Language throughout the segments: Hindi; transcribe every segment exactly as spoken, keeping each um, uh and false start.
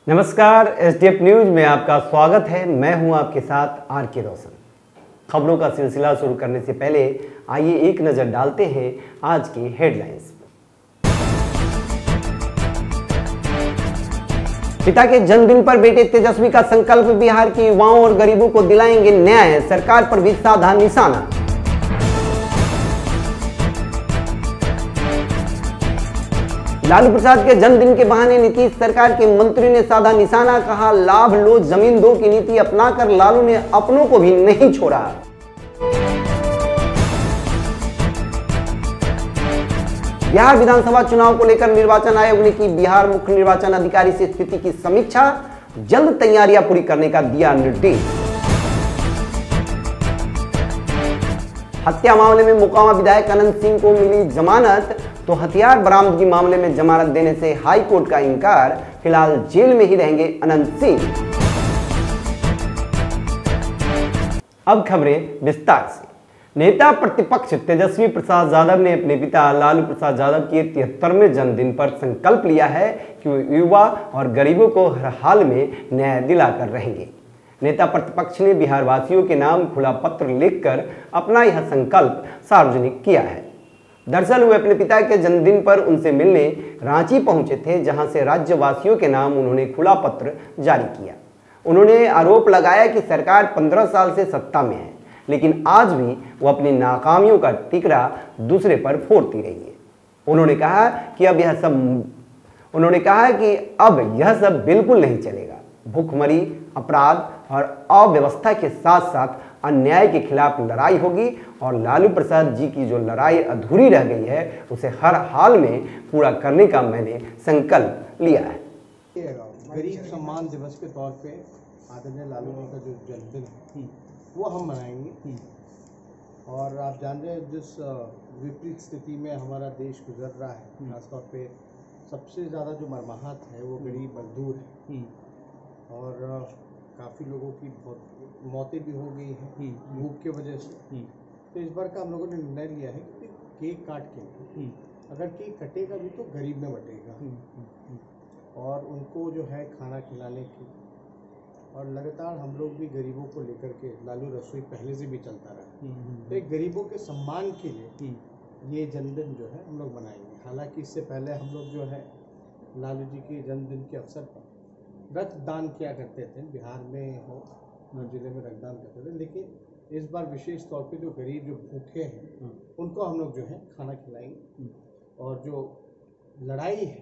नमस्कार, एसडीएफ न्यूज में आपका स्वागत है। मैं हूं आपके साथ आर के रोशन। खबरों का सिलसिला शुरू करने से पहले आइए एक नजर डालते हैं आज की हेडलाइंस। पिता के जन्मदिन पर बेटे तेजस्वी का संकल्प, बिहार के युवाओं और गरीबों को दिलाएंगे न्याय, सरकार पर भी साधा निशाना। लालू प्रसाद के जन्मदिन के बहाने नीतीश सरकार के मंत्री ने साधा निशाना, कहा लाभ लो जमीन दो की नीति अपनाकर लालू ने अपनों को भी नहीं छोड़ा। बिहार विधानसभा चुनाव को लेकर निर्वाचन आयोग ने की बिहार मुख्य निर्वाचन अधिकारी से स्थिति की समीक्षा, जल्द तैयारियां पूरी करने का दिया निर्देश। हत्या मामले में मोकामा विधायक अनंत सिंह को मिली जमानत, तो हथियार बरामदगी मामले में जमानत देने से हाई कोर्ट का इंकार, फिलहाल जेल में ही रहेंगे अनंत सिंह। अब खबरें विस्तार से। नेता प्रतिपक्ष तेजस्वी प्रसाद यादव ने अपने पिता लालू प्रसाद यादव के तिहत्तरवें जन्मदिन पर संकल्प लिया है कि वे युवा और गरीबों को हर हाल में न्याय दिलाकर रहेंगे। नेता प्रतिपक्ष ने बिहार वासियों के नाम खुला पत्र लिखकर अपना यह संकल्प सार्वजनिक किया है। दरअसल वे अपने पिता के जन्मदिन पर उनसे मिलने रांची पहुंचे थे, जहां से राज्यवासियों के नाम उन्होंने खुला पत्र जारी किया। उन्होंने आरोप लगाया कि सरकार पंद्रह साल से सत्ता में है, लेकिन आज भी वो अपनी नाकामियों का टिकरा दूसरे पर फोड़ती रही है। उन्होंने कहा कि अब यह सब उन्होंने कहा कि अब यह सब बिल्कुल नहीं चलेगा। भूखमरी, अपराध और अव्यवस्था के साथ साथ अन्याय के खिलाफ लड़ाई होगी और लालू प्रसाद जी की जो लड़ाई अधूरी रह गई है उसे हर हाल में पूरा करने का मैंने संकल्प लिया है। गरीब सम्मान दिवस के तौर पे आदरणीय लालू जी का जो जन्मदिन है वो हम मनाएंगे। और आप जान रहे हैं जिस विपरीत स्थिति में हमारा देश गुजर रहा है, खासतौर पे सबसे ज़्यादा जो मरमाहत है वो गरीब मजदूर है और काफ़ी लोगों की बहुत मौतें भी हो गई हैं भूख की वजह से। तो इस बार का हम लोगों ने निर्णय लिया है कि केक काट के, अगर केक कटेगा भी तो गरीब में बटेगा और उनको जो है खाना खिलाने की, और लगातार हम लोग भी गरीबों को लेकर के लालू रसोई पहले से भी चलता रहा, तो एक गरीबों के सम्मान के लिए ये जन्मदिन जो है हम लोग मनाएंगे। हालांकि इससे पहले हम लोग जो है लालू जी के जन्मदिन के अवसर पर रक्तदान किया करते थे, बिहार में हो जिले में रक्तदान करते थे, लेकिन इस बार विशेष तौर पे जो गरीब जो भूखे हैं उनको हम लोग जो है खाना खिलाएंगे और जो लड़ाई है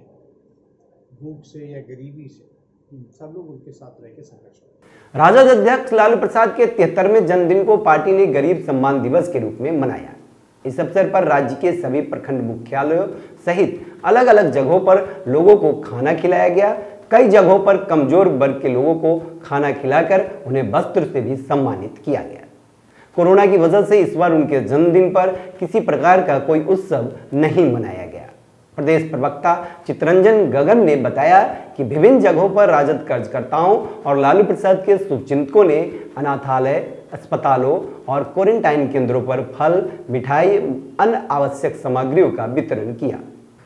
भूख से या गरीबी से सब लोग उनके साथ रह के संघर्ष करें। राजद अध्यक्ष लालू प्रसाद के तिहत्तरवें जन्मदिन को पार्टी ने गरीब सम्मान दिवस के रूप में मनाया। इस अवसर पर राज्य के सभी प्रखंड मुख्यालयों सहित अलग अलग जगहों पर लोगों को खाना खिलाया गया। कई जगहों पर कमजोर वर्ग के लोगों को खाना खिलाकर उन्हें वस्त्र से भी सम्मानित किया गया। कोरोना की वजह से इस बार उनके जन्मदिन पर किसी प्रकार का कोई उत्सव नहीं मनाया गया। प्रदेश प्रवक्ता चितरंजन गगन ने बताया कि विभिन्न जगहों पर राजद कार्यकर्ताओं और लालू प्रसाद के शुभचिंतकों ने अनाथालय, अस्पतालों और क्वारंटाइन केंद्रों पर फल, मिठाई, अन्य आवश्यक सामग्रियों का वितरण किया।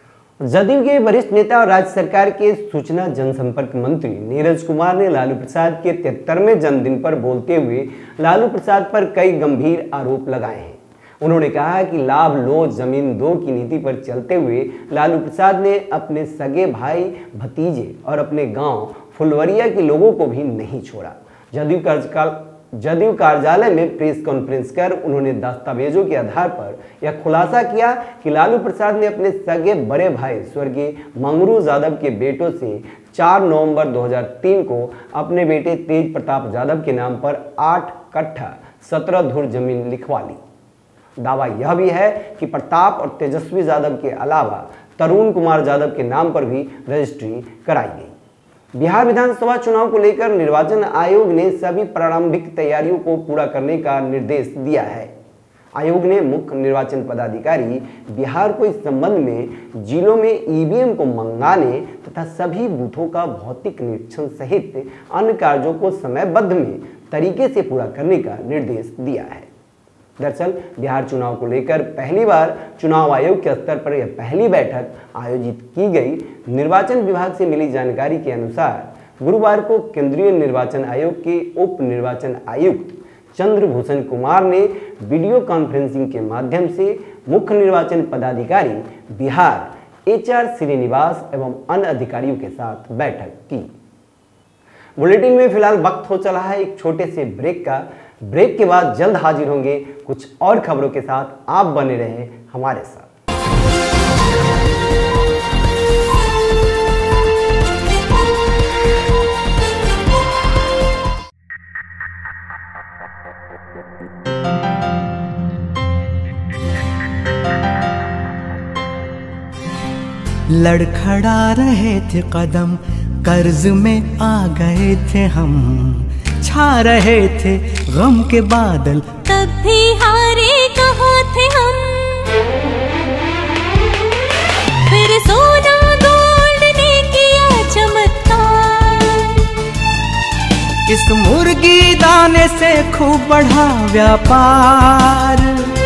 जदयू के वरिष्ठ नेता और राज्य सरकार के सूचना जनसंपर्क मंत्री नीरज कुमार ने लालू प्रसाद के तिहत्तरवें जन्मदिन पर बोलते हुए लालू प्रसाद पर कई गंभीर आरोप लगाए हैं। उन्होंने कहा कि लाभ लो जमीन दो की नीति पर चलते हुए लालू प्रसाद ने अपने सगे भाई, भतीजे और अपने गांव फुलवरिया के लोगों को भी नहीं छोड़ा। जदयू कार्यकाल जदयू कार्यालय में प्रेस कॉन्फ्रेंस कर उन्होंने दस्तावेजों के आधार पर यह खुलासा किया कि लालू प्रसाद ने अपने सगे बड़े भाई स्वर्गीय मंगरू यादव के बेटों से चार नवंबर दो हज़ार तीन को अपने बेटे तेज प्रताप यादव के नाम पर आठ कट्ठा सत्रह धुर जमीन लिखवा ली। दावा यह भी है कि प्रताप और तेजस्वी यादव के अलावा तरुण कुमार यादव के नाम पर भी रजिस्ट्री कराई गई। बिहार विधानसभा चुनाव को लेकर निर्वाचन आयोग ने सभी प्रारंभिक तैयारियों को पूरा करने का निर्देश दिया है। आयोग ने मुख्य निर्वाचन पदाधिकारी बिहार को इस संबंध में जिलों में ईवीएम को मंगाने तथा सभी बूथों का भौतिक निरीक्षण सहित अन्य कार्यों को समयबद्ध में तरीके से पूरा करने का निर्देश दिया है। दरअसल बिहार चुनाव को लेकर पहली बार चुनाव आयोग के स्तर पर यह पहली बैठक आयोजित की गई। निर्वाचन विभाग से मिली जानकारी के अनुसार गुरुवार को केंद्रीय निर्वाचन आयोग के उप निर्वाचन आयुक्त चंद्रभूषण कुमार ने वीडियो कॉन्फ्रेंसिंग के माध्यम से मुख्य निर्वाचन पदाधिकारी बिहार एच आर श्रीनिवास एवं अन्य अधिकारियों के साथ बैठक की। बुलेटिन में फिलहाल वक्त हो चला है एक छोटे से ब्रेक का। ब्रेक के बाद जल्द हाजिर होंगे कुछ और खबरों के साथ। आप बने रहें हमारे साथ। लड़खड़ा रहे थे कदम, कर्ज में आ गए थे हम, छा रहे थे गम के बादल, तब भी हारे कहाँ थे हम। फिर सोना गोल्ड ने किया चमत्कार, इस मुर्गी दाने से खूब बढ़ा व्यापार।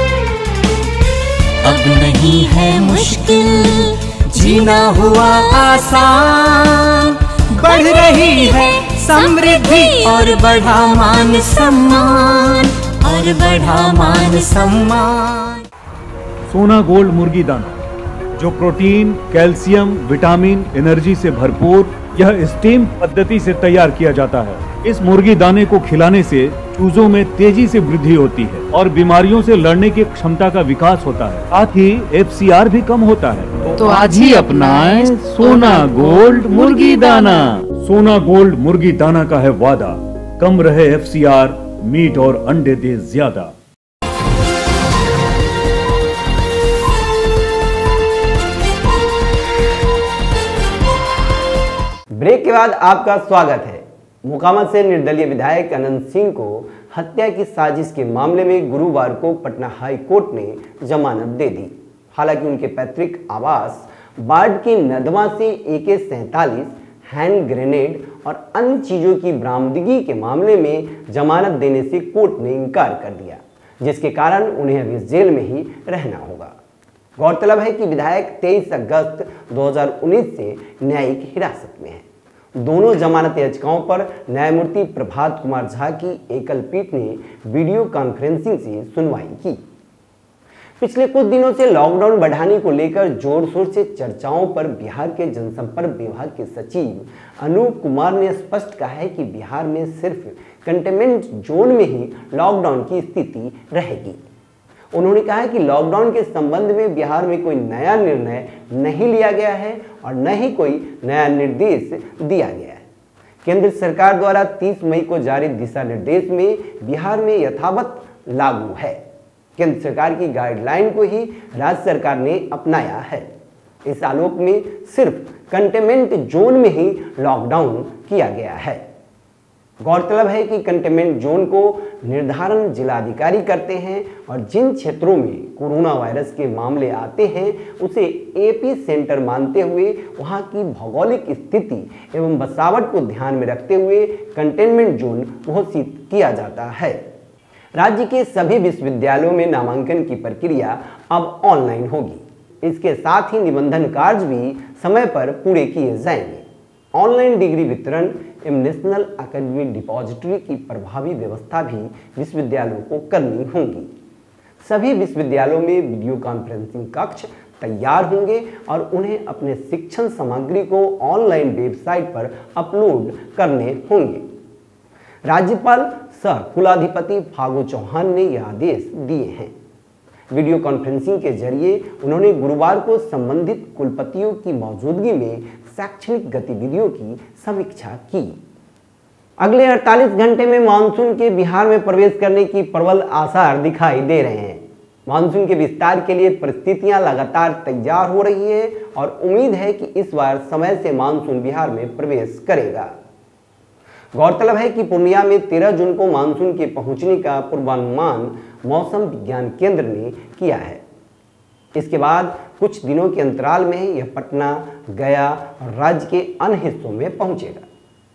अब नहीं है मुश्किल, जीना हुआ आसान, बढ़ रही है समृद्धि और बढ़ा मान सम्मान, और बढ़ा मान सम्मान। सोना गोल्ड मुर्गी दाना जो प्रोटीन, कैल्शियम, विटामिन, एनर्जी से भरपूर, यह स्टीम पद्धति से तैयार किया जाता है। इस मुर्गी दाने को खिलाने से चूजों में तेजी से वृद्धि होती है और बीमारियों से लड़ने की क्षमता का विकास होता है, साथ ही एफ सी आर भी कम होता है। तो आज ही अपनाएं सोना गोल्ड मुर्गी दाना। सोना गोल्ड मुर्गी दाना का है वादा, कम रहे एफ सी आर, मीट और अंडे दे ज्यादा। ब्रेक के बाद आपका स्वागत है। मोकामा से निर्दलीय विधायक अनंत सिंह को हत्या की साजिश के मामले में गुरुवार को पटना हाई कोर्ट ने जमानत दे दी। हालांकि उनके पैतृक आवास बाढ़ की नदवा से ए के सैंतालीस, हैंड ग्रेनेड और अन्य चीजों की बरामदगी के मामले में जमानत देने से कोर्ट ने इनकार कर दिया, जिसके कारण उन्हें अभी जेल में ही रहना होगा। गौरतलब है कि विधायक तेईस अगस्त दो हज़ार उन्नीस से न्यायिक हिरासत में है। दोनों जमानत याचिकाओं पर न्यायमूर्ति प्रभात कुमार झा की एकल पीठ ने वीडियो कॉन्फ्रेंसिंग से सुनवाई की। पिछले कुछ दिनों से लॉकडाउन बढ़ाने को लेकर जोर शोर से चर्चाओं पर बिहार के जनसंपर्क विभाग के सचिव अनूप कुमार ने स्पष्ट कहा है कि बिहार में सिर्फ कंटेनमेंट जोन में ही लॉकडाउन की स्थिति रहेगी। उन्होंने कहा कि लॉकडाउन के संबंध में बिहार में कोई नया निर्णय नहीं लिया गया है और न ही कोई नया निर्देश दिया गया है। केंद्र सरकार द्वारा तीस मई को जारी दिशा निर्देश में बिहार में यथावत लागू है। केंद्र सरकार की गाइडलाइन को ही राज्य सरकार ने अपनाया है। इस आलोक में सिर्फ कंटेनमेंट जोन में ही लॉकडाउन किया गया है। गौरतलब है कि कंटेनमेंट जोन को निर्धारण जिलाधिकारी करते हैं और जिन क्षेत्रों में कोरोना वायरस के मामले आते हैं उसे एपी सेंटर मानते हुए वहां की भौगोलिक स्थिति एवं बसावट को ध्यान में रखते हुए कंटेनमेंट जोन घोषित किया जाता है। राज्य के सभी विश्वविद्यालयों में नामांकन की प्रक्रिया अब ऑनलाइन होगी। इसके साथ ही निबंधन कार्य भी समय पर पूरे किए जाएंगे। ऑनलाइन डिग्री वितरण एवं नेशनल एकेडमिक डिपॉजिटरी की प्रभावी व्यवस्था भी विश्वविद्यालयों को करनी होगी। सभी विश्वविद्यालयों में वीडियो कॉन्फ्रेंसिंग कक्ष तैयार होंगे और उन्हें अपने शिक्षण सामग्री को ऑनलाइन वेबसाइट पर अपलोड करने होंगे। राज्यपाल सह कुलाधिपति फागू चौहान ने यह आदेश दिए हैं। वीडियो कॉन्फ्रेंसिंग के जरिए उन्होंने गुरुवार को संबंधित कुलपतियों की मौजूदगी में शैक्षणिक गतिविधियों की समीक्षा की। अगले अड़तालीस घंटे में मानसून के बिहार में प्रवेश करने की प्रबल आसार दिखाई दे रहे हैं। मानसून के विस्तार के लिए परिस्थितियां लगातार तैयार हो रही है और उम्मीद है कि इस बार समय से मानसून बिहार में प्रवेश करेगा। गौरतलब है कि पूर्णिया में तेरह जून को मानसून के पहुंचने का पूर्वानुमान मौसम विज्ञान केंद्र ने किया है। इसके बाद कुछ दिनों के अंतराल में यह पटना, गया और राज्य के अन्य हिस्सों में पहुंचेगा।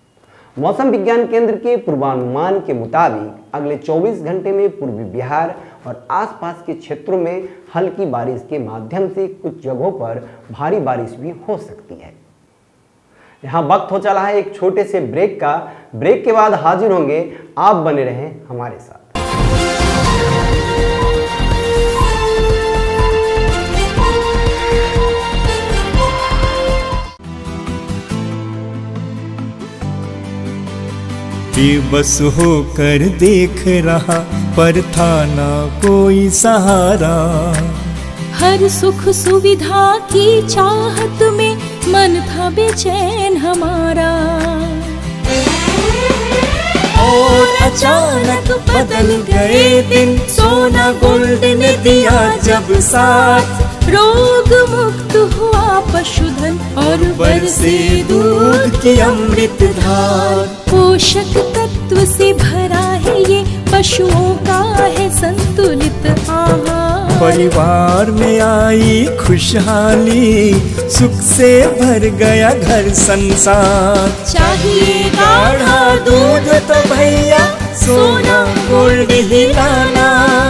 मौसम विज्ञान केंद्र के पूर्वानुमान के मुताबिक अगले चौबीस घंटे में पूर्वी बिहार और आसपास के क्षेत्रों में हल्की बारिश के माध्यम से कुछ जगहों पर भारी बारिश भी हो सकती है। यहाँ वक्त हो चला है एक छोटे से ब्रेक का। ब्रेक के बाद हाजिर होंगे, आप बने रहें हमारे साथ। बेबस होकर देख रहा पर था ना कोई सहारा। हर सुख सुविधा की चाहत में मन था बेचैन हमारा। और अचानक बदल गए दिन, सोना गोल्ड ने दिया जब साथ। रोग मुक्त हुआ पशुधन और बरसे दूध की अमृत धार। पोषक तत्व से भरा है ये पशुओं का है संतुलित आहार। परिवार में आई खुशहाली, सुख से भर गया घर संसार। चाहिए गाढ़ा दूध तो भैया सोना गोल्ड ही लाना।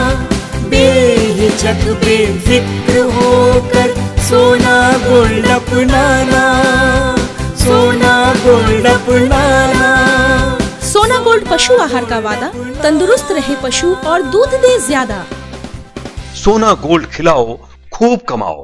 बेहिचक बेफिक्र होकर सोना गोल्ड अपनाना। सोना गोल्ड अपनाना। सोना गोल्ड पशु आहार का वादा, तंदुरुस्त रहे पशु और दूध दे ज्यादा। सोना गोल्ड खिलाओ, खूब कमाओ।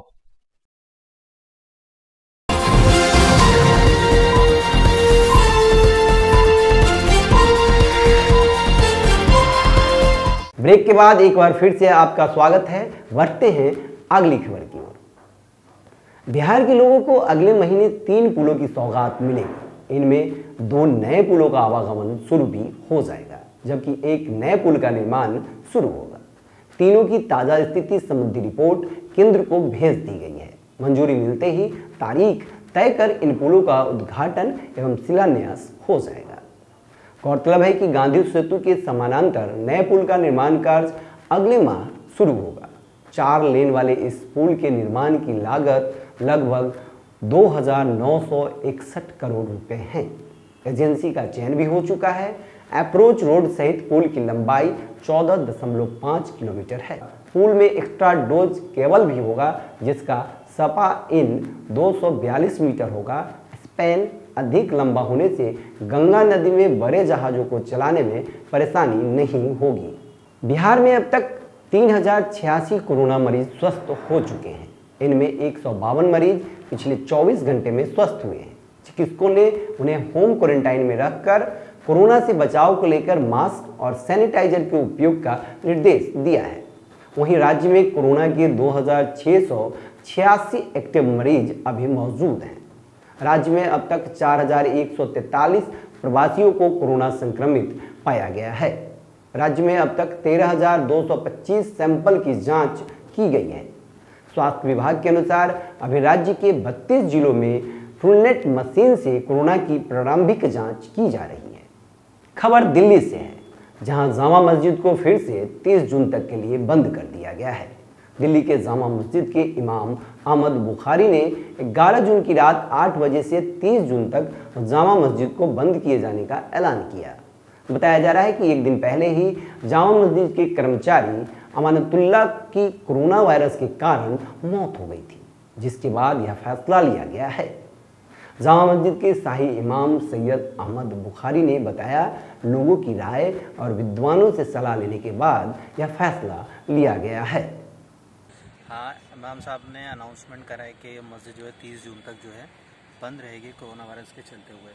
ब्रेक के बाद एक बार फिर से आपका स्वागत है। बढ़ते हैं अगली खबर की ओर। बिहार के लोगों को अगले महीने तीन पुलों की सौगात मिलेगी। इनमें दो नए पुलों का आवागमन शुरू भी हो जाएगा, जबकि एक नए पुल का निर्माण शुरू होगा। तीनों की ताज़ा स्थिति संबंधी रिपोर्ट केंद्र को भेज दी गई है। मंजूरी मिलते ही तारीख तय कर इन पुलों का उद्घाटन एवं शिलान्यास हो जाएगा। गौरतलब है कि गांधी सेतु के समानांतर नए पुल का निर्माण कार्य अगले माह शुरू होगा। चार लेन वाले इस पुल के निर्माण की लागत लगभग दो हजार नौ सौ इकसठ करोड़ रुपए है। एजेंसी का चयन भी हो चुका है। अप्रोच रोड सहित पुल की लंबाई चौदह दशमलव पाँच किलोमीटर है। पुल में एक्स्ट्रा डोज केबल भी होगा, जिसका सपा इन दो सौ बयालीस मीटर होगा। स्पैन अधिक लंबा होने से गंगा नदी में बड़े जहाज़ों को चलाने में परेशानी नहीं होगी। बिहार में अब तक तीन हजार छियासी कोरोना मरीज स्वस्थ हो चुके हैं। इनमें एक सौ बावन मरीज पिछले चौबीस घंटे में स्वस्थ हुए हैं। चिकित्सकों ने उन्हें होम क्वारंटाइन में रखकर कोरोना से बचाव को लेकर मास्क और सैनिटाइजर के उपयोग का निर्देश दिया है। वहीं राज्य में कोरोना के दो हजार छः सौ छियासी एक्टिव मरीज अभी मौजूद हैं। राज्य में अब तक चार हजार एक सौ तैंतालीस प्रवासियों को कोरोना संक्रमित पाया गया है। राज्य में अब तक तेरह हजार दो सौ पच्चीस सैंपल की जांच की गई है। स्वास्थ्य विभाग के अनुसार अभी राज्य के बत्तीस जिलों में ट्रूनेट मशीन से कोरोना की प्रारंभिक जांच की जा रही है। खबर दिल्ली से है, जहां जामा मस्जिद को फिर से तीस जून तक के लिए बंद कर दिया गया है। दिल्ली के जामा मस्जिद के इमाम अहमद बुखारी ने ग्यारह जून की रात आठ बजे से तीस जून तक जामा मस्जिद को बंद किए जाने का ऐलान किया। बताया जा रहा है कि एक दिन पहले ही जामा मस्जिद के कर्मचारी अमानतुल्लाह की कोरोना वायरस के कारण मौत हो गई थी, जिसके बाद यह फैसला लिया गया है। जामा मस्जिद के शाही इमाम सैयद अहमद बुखारी ने बताया, लोगों की राय और विद्वानों से सलाह लेने के बाद यह फैसला लिया गया है। हाँ, इमाम साहब ने अनाउंसमेंट करा है कि मस्जिद जो है तीस जून तक जो है बंद रहेगी कोरोना वायरस के चलते हुए।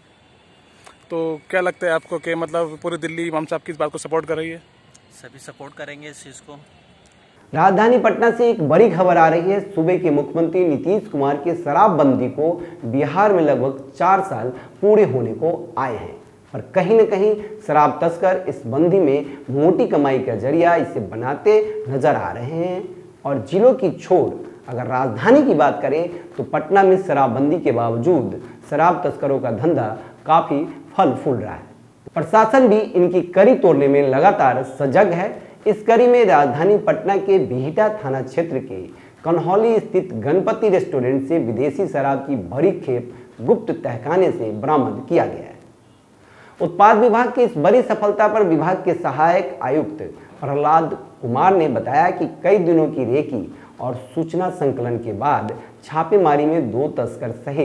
तो क्या लगता है आपको कि मतलब पूरी दिल्ली इमाम साहब की इस बात को सपोर्ट कर रही है? सभी सपोर्ट करेंगे इस चीज़ को। राजधानी पटना से एक बड़ी खबर आ रही है। सूबे के मुख्यमंत्री नीतीश कुमार के शराबबंदी को बिहार में लगभग चार साल पूरे होने को आए हैं, पर कहीं न कहीं शराब तस्कर इस बंदी में मोटी कमाई का जरिया इसे बनाते नजर आ रहे हैं। और जिलों की छोड़ अगर राजधानी की बात करें तो पटना में शराबबंदी के बावजूद शराब तस्करों का धंधा काफ़ी फल फूल रहा है। प्रशासन भी इनकी कड़ी तोड़ने में लगातार सजग है। इस कड़ी में राजधानी पटना के बिहिटा थाना क्षेत्र के कन्हौली स्थित गणपति रेस्टोरेंट से विदेशी शराब की बड़ी खेप गुप्त तहखाने से बरामद किया गया है। उत्पाद विभाग की इस बड़ी सफलता पर विभाग के सहायक आयुक्त प्रहलाद कुमार ने बताया कि कई दिनों की रेकी और सूचना संकलन के बाद छापेमारी में दो तस्कर सहित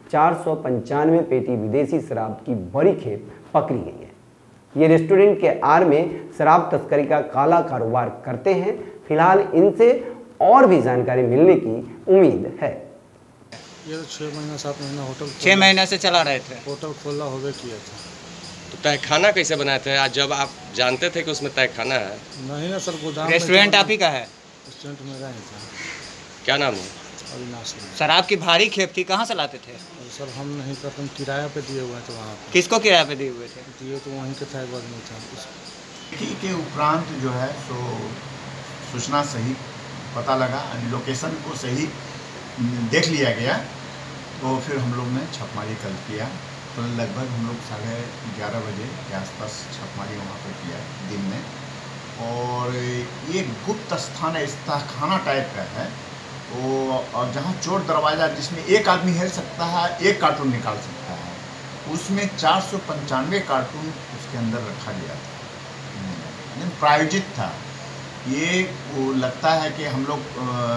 चार सौ पंचानवे पेटी विदेशी शराब की बड़ी खेप पकड़ी गई है। ये रेस्टोरेंट के आड़ में शराब तस्करी का काला कारोबार करते हैं। फिलहाल इनसे और भी जानकारी मिलने की उम्मीद है। ये तो छः महीना सात महीना होटल छः महीने से चला रहे थे। होटल खोला होवे किया था। तो तय खाना कैसे बनाए थे आज जब आप जानते थे कि उसमें तय खाना है? नहीं ना सर, गोदाम रेस्टोरेंट आप ही का है? रेस्टोरेंट मेरा ही था। क्या नाम है? अविनाश। शराब की भारी खेप थी, कहाँ से लाते थे? सर हम नहीं करते, हम किराया पे दिए हुए थे वहाँ पे। किसको किराया पे दिए हुए थे? दिए तो वहीं के था, एक आदमी था। के उपरांत जो है सो सूचना सही पता लगा, लोकेशन को सही देख लिया गया, तो फिर हम लोग ने छापेमारी कल किया। तो लगभग हम लोग साढ़े ग्यारह बजे के आसपास छापेमारी वहाँ पर किया दिन में। और ये गुप्त स्थान है, इस तहखाना टाइप का है वो, और जहाँ चोर दरवाज़ा जिसमें एक आदमी हेल सकता है, एक कार्टून निकाल सकता है, उसमें चार सौ पंचानवे कार्टून उसके अंदर रखा गया था, प्रायोजित था। ये वो लगता है कि हम लोग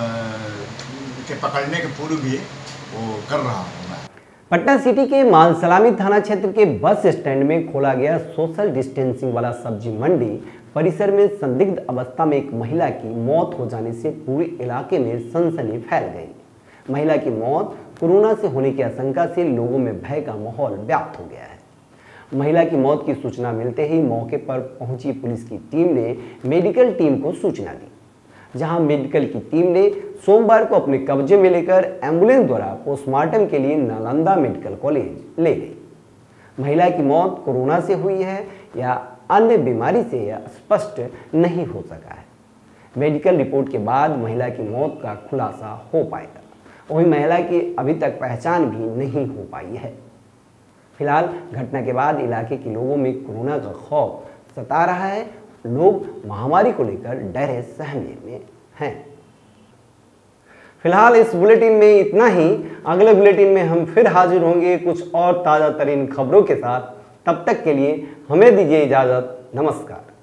के पकड़ने के पूर्व भी वो कर रहा होगा। पटना सिटी के मालसलामी थाना क्षेत्र के बस स्टैंड में खोला गया सोशल डिस्टेंसिंग वाला सब्जी मंडी परिसर में संदिग्ध अवस्था में एक महिला की मौत हो जाने से पूरे इलाके में सनसनी फैल गई। महिला की मौत कोरोना से होने की आशंका से लोगों में भय का माहौल व्याप्त हो गया है। महिला की मौत की सूचना मिलते ही मौके पर पहुंची पुलिस की टीम ने मेडिकल टीम को सूचना दी, जहां मेडिकल की टीम ने सोमवार को अपने कब्जे में लेकर एम्बुलेंस द्वारा पोस्टमार्टम के लिए नालंदा मेडिकल कॉलेज ले गई। महिला की मौत कोरोना से हुई है या अन्य बीमारी से स्पष्ट नहीं हो सका है। मेडिकल रिपोर्ट के बाद महिला की मौत का खुलासा हो पाएगा। वहीं महिला की अभी तक पहचान भी नहीं हो पाई है। फिलहाल घटना के बाद इलाके के लोगों में कोरोना का खौफ सता रहा है। लोग महामारी को लेकर डरे सहमे में हैं। फिलहाल इस बुलेटिन में इतना ही। अगले बुलेटिन में हम फिर हाजिर होंगे कुछ और ताज़ा तरीन खबरों के साथ। तब तक के लिए हमें दीजिए इजाज़त। नमस्कार।